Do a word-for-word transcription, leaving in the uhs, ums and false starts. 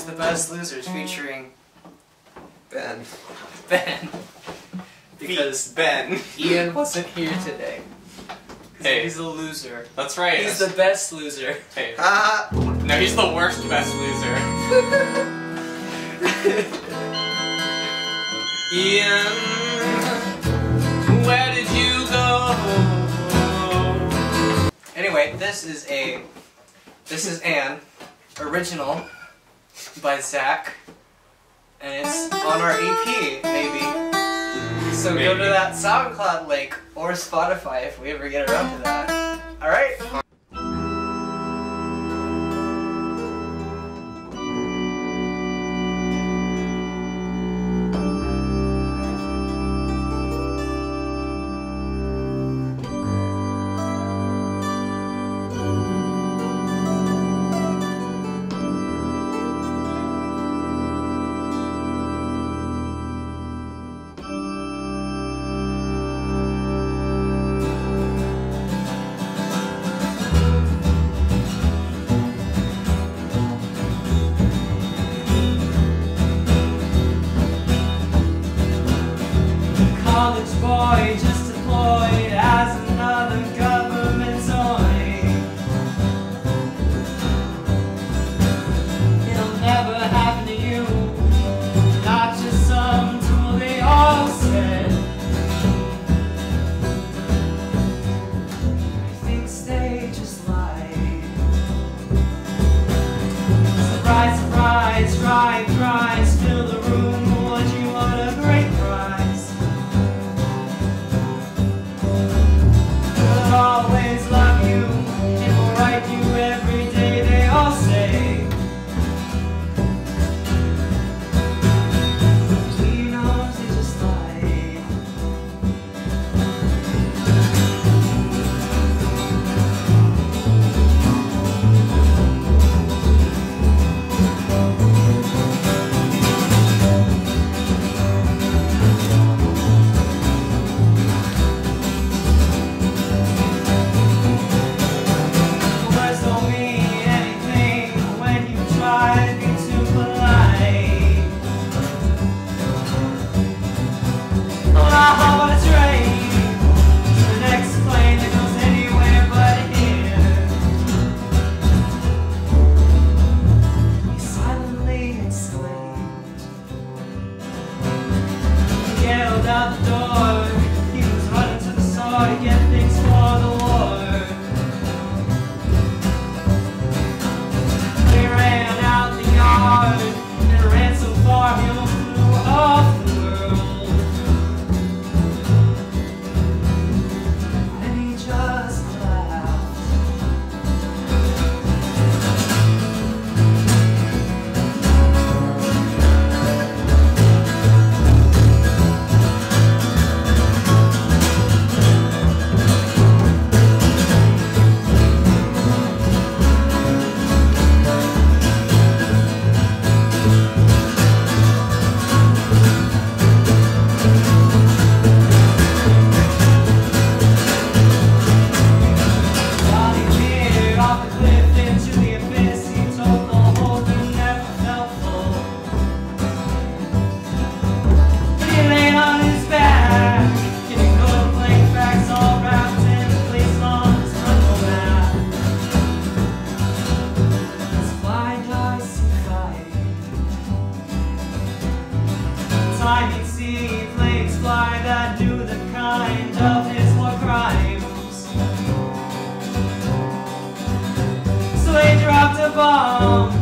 The Best Losers featuring Ben. Ben. Because Ben. Ian wasn't here today. Hey. He's a loser. That's right. He's the best loser. Hey. Ah! No, he's the worst best loser. Ian, where did you go? Anyway, this is a this is an original by Zach, and it's on our E P, maybe. So Maybe. go to that SoundCloud link or Spotify if we ever get around to that. Alright? College boy just deployed as another government toy. It'll never happen to you, not just some tool they all said. I think they just lied. Surprise, surprise, try, cries, fill the room. What you want, a great prize. Always love you, and will write you every day, they all say. Between arms they just lie. Out the door, he was running to the store to get things for the war. He ran out the yard and ran so far he almost flew off the world. And he just laughed. He'd see flames fly that knew the kind of his war crimes. So they dropped a bomb